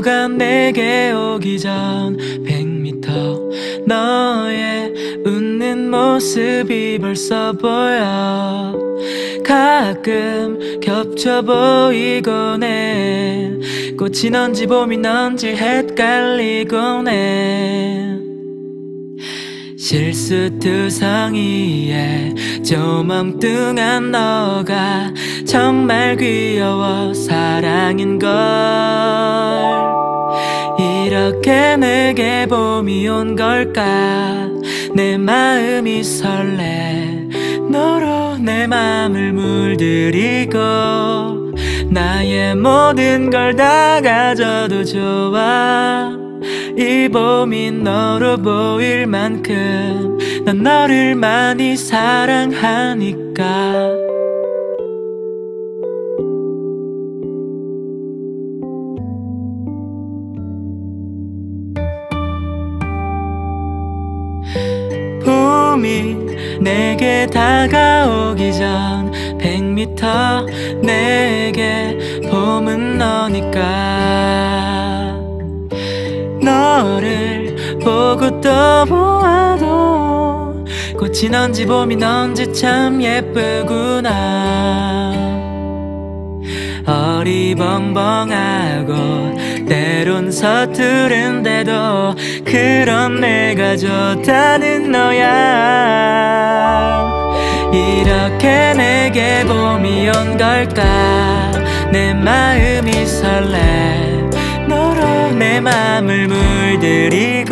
너가 내게 오기 전 100m 너의 웃는 모습이 벌써 보여. 가끔 겹쳐 보이곤 해. 꽃이 넌지 봄이 넌지 헷갈리곤 해. 실수투성이에 좀 엉뚱한 너가 정말 귀여워 사랑인걸. 이렇게 내게 봄이 온 걸까. 내 마음이 설레 너로 내 맘을 물들이고. 나의 모든 걸 다 가져도 좋아. 이 봄이 너로 보일 만큼 난 너를 많이 사랑하니까. 봄이 내게 다가오기 전 100m 내게 봄은 너니까. 너를 보고 또 보아도 꽃이 넌지 봄이 넌지 참 예쁘구나. 어리벙벙하고 때론 서투른데도 그런 내가 좋다는 너야. 이렇게 내게 봄이 온 걸까. 내 마음이 설레 너로 내 맘을 물들이고.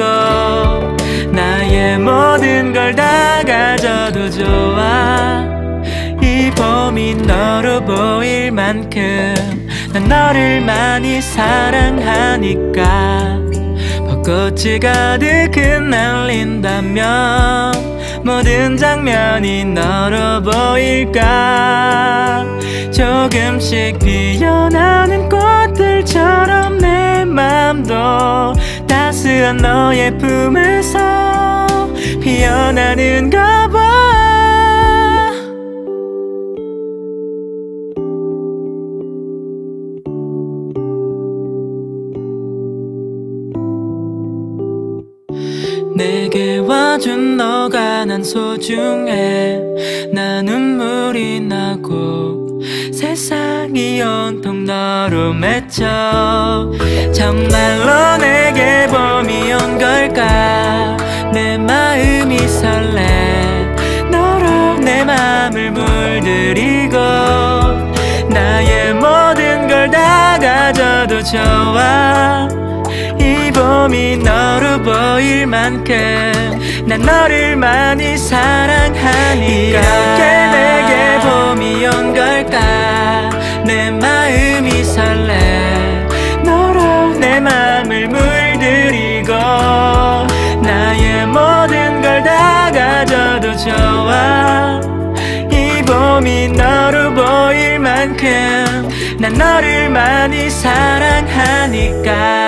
나의 모든 걸 다 가져도 좋아. 이 봄이 너로 보일 만큼 난 너를 많이 사랑하니까. 벚꽃이 가득 흩날린다면 모든 장면이 너로 보일까. 조금씩 피어나는 꽃들처럼 내 맘도 따스한 너의 품에서 피어나는가 봐. 내게 와준 너가 난 소중해. 나 눈물이 나고 세상이 온통 너로 맺혀. 정말로 내게 봄이 온 걸까. 내 마음이 설레 너로 내 맘을 물들이고. 나의 모든 걸 다 가져도 좋아. 이 봄이 너로 보일 만큼 난 너를 많이 사랑하니까. 이렇게 내게 봄이 온 걸까. 내 마음이 설레 너로 내 맘을 물들이고. 나의 모든 걸 다 가져도 좋아. 이 봄이 너로 보일 만큼 난 너를 많이 사랑하니까.